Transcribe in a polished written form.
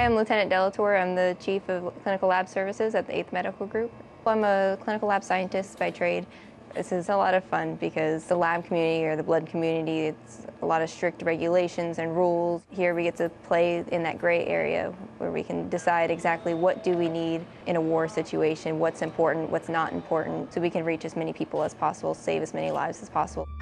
I'm Lieutenant Delatour. I'm the Chief of Clinical Lab Services at the 8th Medical Group. I'm a clinical lab scientist by trade. This is a lot of fun because the lab community or the blood community, it's a lot of strict regulations and rules. Here we get to play in that gray area where we can decide exactly what do we need in a war situation, what's important, what's not important, so we can reach as many people as possible, save as many lives as possible.